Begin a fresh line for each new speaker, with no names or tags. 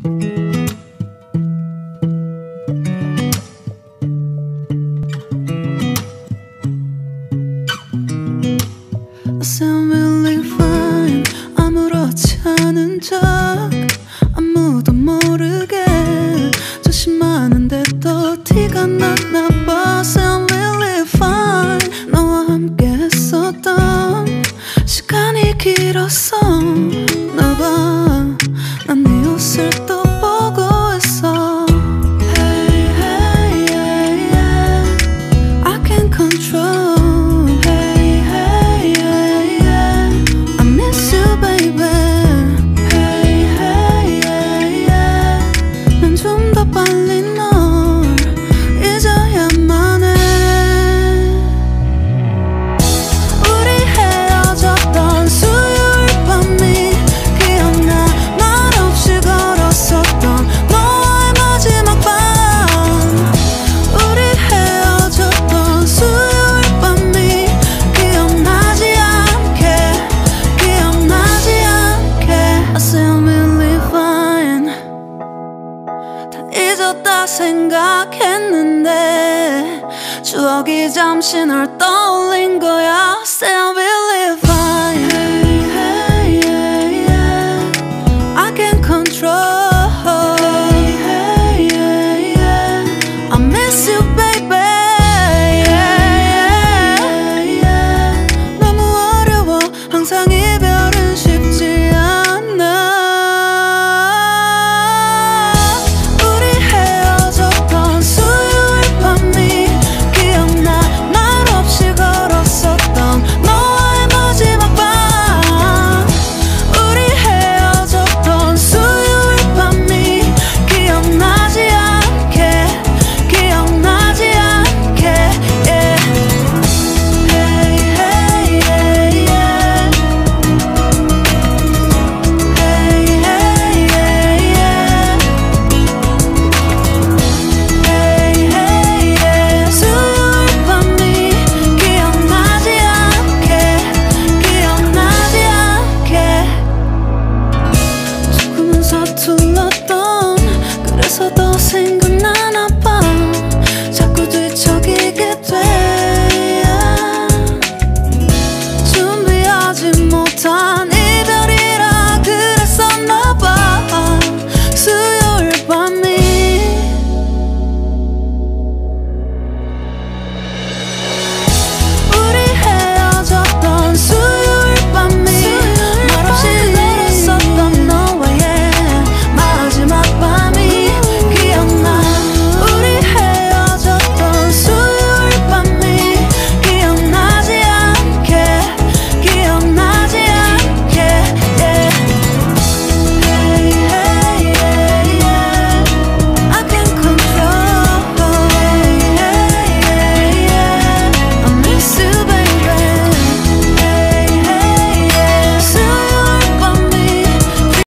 I sound really fine. 아무렇지 않은 척 아무도 모르게 조심하는데 또 티가 났나 봐. Sound really fine. 너와 함께 했었던 시간이 길었어 나 봐. 난 네 옷을 또 보고 있어. Hey, hey, yeah, yeah. I can't control. 잊었다 생각했는데 추억이 잠시 널 떠올린 거야. Still really fine. Hey, hey, yeah, yeah. I can't control.